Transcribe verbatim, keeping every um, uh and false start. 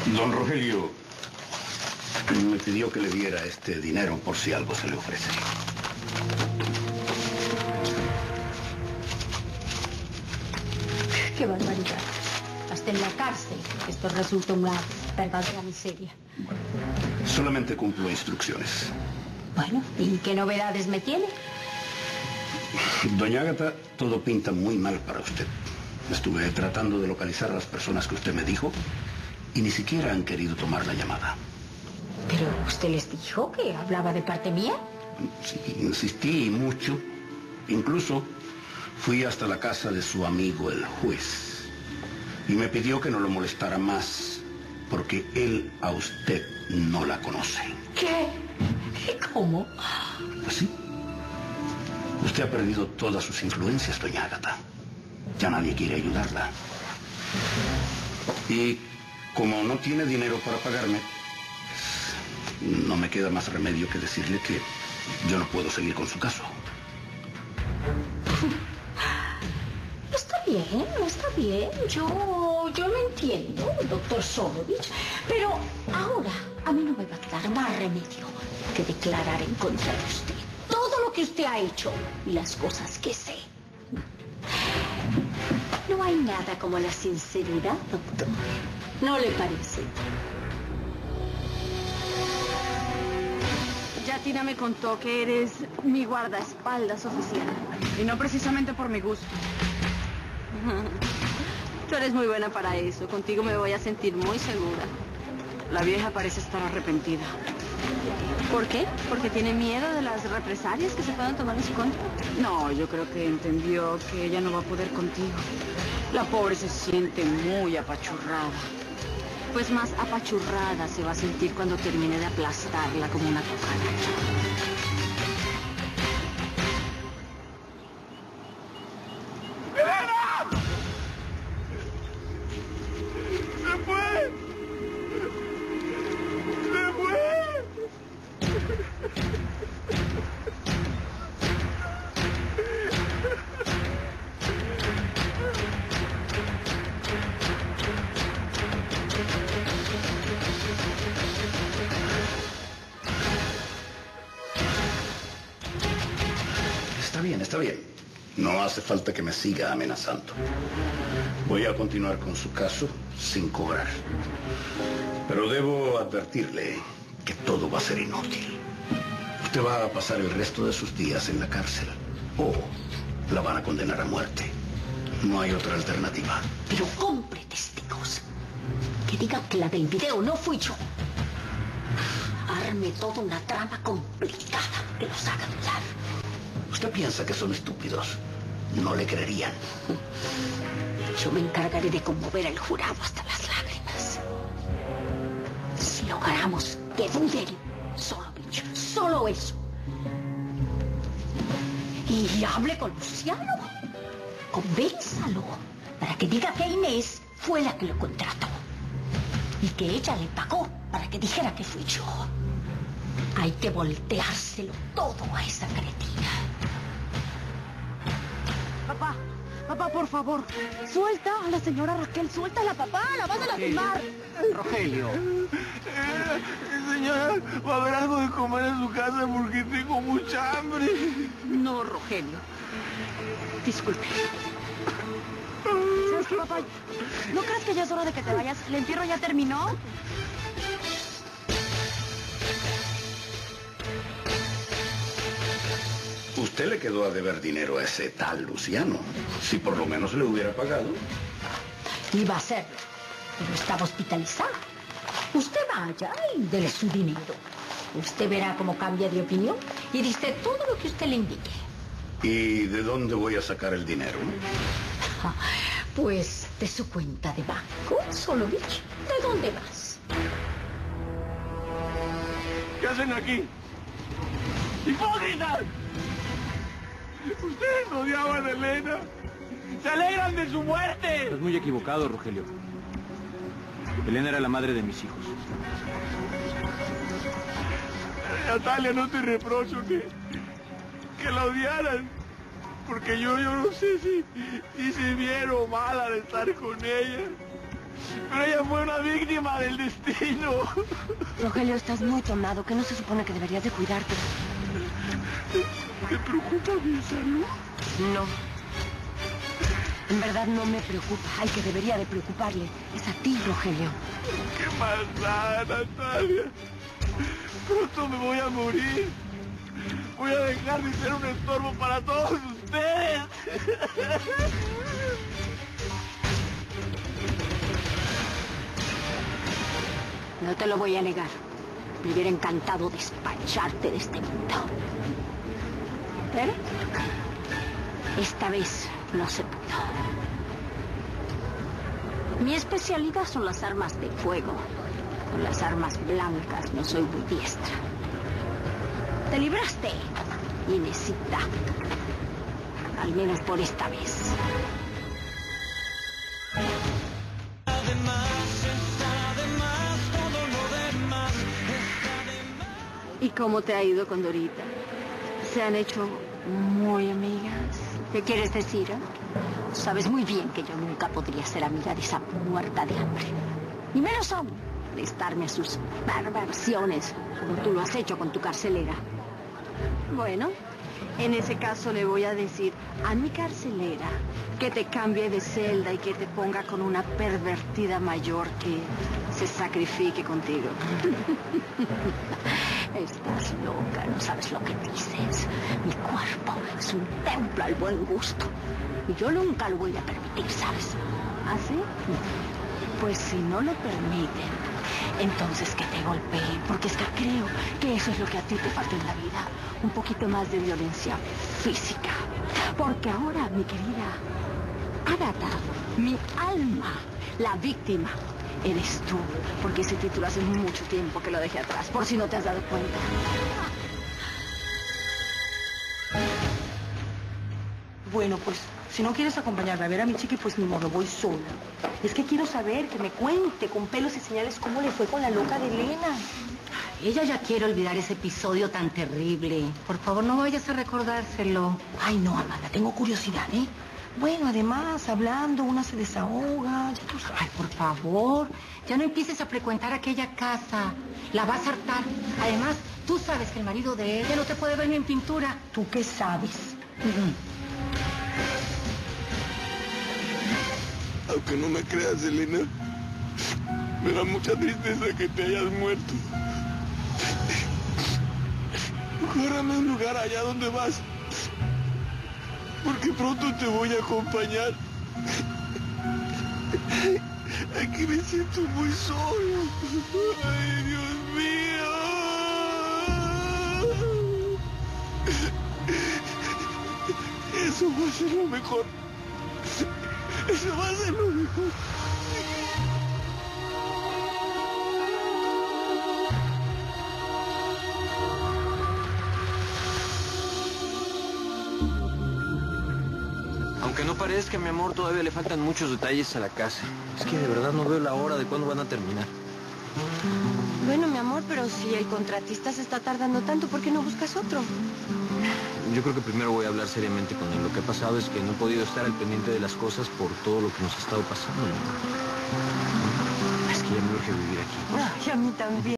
Don Rogelio me pidió que le diera este dinero por si algo se le ofrece. ¡Qué barbaridad! Hasta en la cárcel esto resulta una verdadera miseria. Bueno, solamente cumplo instrucciones. Bueno, ¿y qué novedades me tiene? Doña Ágata, todo pinta muy mal para usted. Estuve tratando de localizar a las personas que usted me dijo y ni siquiera han querido tomar la llamada. ¿Pero usted les dijo que hablaba de parte mía? Sí, insistí mucho. Incluso fui hasta la casa de su amigo el juez y me pidió que no lo molestara más porque él a usted no la conoce. ¿Qué? ¿Cómo? Pues sí. Usted ha perdido todas sus influencias, doña Ágata. Ya nadie quiere ayudarla. Y como no tiene dinero para pagarme, pues, no me queda más remedio que decirle que yo no puedo seguir con su caso. Está bien, está bien. Yo, yo lo entiendo, doctor Solovich. Pero ahora a mí no me va a quedar más remedio que declarar en contra de usted todo lo que usted ha hecho y las cosas que sé. No hay nada como la sinceridad, doctor. ¿No le parece? Ya Tina me contó que eres mi guardaespaldas oficial. Y no precisamente por mi gusto. Tú eres muy buena para eso. Contigo me voy a sentir muy segura. La vieja parece estar arrepentida. ¿Por qué? ¿Porque tiene miedo de las represalias que se puedan tomar en su contra? No, yo creo que entendió que ella no va a poder contigo. La pobre se siente muy apachurrada. Pues más apachurrada se va a sentir cuando termine de aplastarla como una cucaracha. Está bien, está bien. No hace falta que me siga amenazando. Voy a continuar con su caso sin cobrar. Pero debo advertirle que todo va a ser inútil. Usted va a pasar el resto de sus días en la cárcel o la van a condenar a muerte. No hay otra alternativa. Pero compre testigos. Que digan que la del video no fui yo. Arme toda una trama complicada que los haga dudar. ¿Usted piensa que son estúpidos? No le creerían. Yo me encargaré de conmover al jurado hasta las lágrimas. Si logramos que duden, solo, solo eso. Y hable con Luciano. Convénzalo para que diga que Inés fue la que lo contrató. Y que ella le pagó para que dijera que fui yo. Hay que volteárselo todo a esa cretina. Papá, papá, por favor, suelta a la señora Raquel, suéltala, papá, la van a lastimar. Rogelio. Eh, señora, va a haber algo de comer en su casa porque tengo mucha hambre. No, Rogelio. Disculpe. ¿Sabes qué, papá? ¿No crees que ya es hora de que te vayas? ¿El entierro ya terminó? Usted le quedó a deber dinero a ese tal Luciano. Si por lo menos le hubiera pagado. Iba a hacerlo, pero estaba hospitalizada. Usted vaya y dele su dinero. Usted verá cómo cambia de opinión y dice todo lo que usted le indique. ¿Y de dónde voy a sacar el dinero? Pues de su cuenta de banco, Solovich. ¿De dónde más? ¿Qué hacen aquí? ¡Hipócritas! Ustedes odiaban a Elena. ¡Se alegran de su muerte! Estás muy equivocado, Rogelio. Elena era la madre de mis hijos. Natalia, no te reprocho que, que la odiaran. Porque yo, yo no sé si hice bien o mal al estar con ella. Pero ella fue una víctima del destino. Rogelio, estás muy tomado. ¿Qué no se supone que deberías de cuidarte? ¿Te preocupa mi salud? No. En verdad no me preocupa. Al que debería de preocuparle es a ti, Rogelio. ¿Qué más da, Natalia? Pronto me voy a morir. Voy a dejar de ser un estorbo para todos ustedes. No te lo voy a negar. Me hubiera encantado despacharte de este mundo. Pero esta vez no se pudo. Mi especialidad son las armas de fuego. Con las armas blancas no soy muy diestra. Te libraste, Inesita. Al menos por esta vez. ¿Y cómo te ha ido con Dorita? ¿Se han hecho muy amigas? ¿Qué quieres decir? eh? Sabes muy bien que yo nunca podría ser amiga de esa muerta de hambre. Y menos aún de estarme a sus perversiones, como tú lo has hecho con tu carcelera. Bueno, en ese caso le voy a decir a mi carcelera que te cambie de celda y que te ponga con una pervertida mayor que se sacrifique contigo. Estás loca, no sabes lo que dices. Mi cuerpo es un templo al buen gusto. Y yo nunca lo voy a permitir, ¿sabes? ¿Ah, sí? Pues si no lo permiten, entonces que te golpeen, porque es que creo que eso es lo que a ti te falta en la vida. Un poquito más de violencia física. Porque ahora, mi querida Ágata, mi alma, la víctima, eres tú. Porque ese título hace mucho tiempo que lo dejé atrás, por si no te has dado cuenta. Bueno, pues, si no quieres acompañarme a ver a mi chiqui, pues ni modo, voy sola. Es que quiero saber, que me cuente con pelos y señales cómo le fue con la loca de Elena. Ella ya quiere olvidar ese episodio tan terrible. Por favor, no vayas a recordárselo. Ay, no, Amanda, tengo curiosidad, ¿eh? Bueno, además, hablando, una se desahoga, ya tú sabes. Ay, por favor, ya no empieces a frecuentar aquella casa. La vas a hartar. Además, tú sabes que el marido de ella no te puede ver ni en pintura. ¿Tú qué sabes? Aunque no me creas, Elena, me da mucha tristeza que te hayas muerto. Agárrame a un lugar allá donde vas, porque pronto te voy a acompañar. Aquí me siento muy solo. Ay, Dios mío. Eso va a ser lo mejor. Eso va a ser lo mejor. Aunque no parezca, mi amor, todavía le faltan muchos detalles a la casa. Es que de verdad no veo la hora de cuándo van a terminar. Bueno, mi amor, pero si el contratista se está tardando tanto, ¿por qué no buscas otro? Yo creo que primero voy a hablar seriamente con él. Lo que ha pasado es que no he podido estar al pendiente de las cosas por todo lo que nos ha estado pasando, mi amor. Es que ya me urge vivir aquí. Ay, a mí también.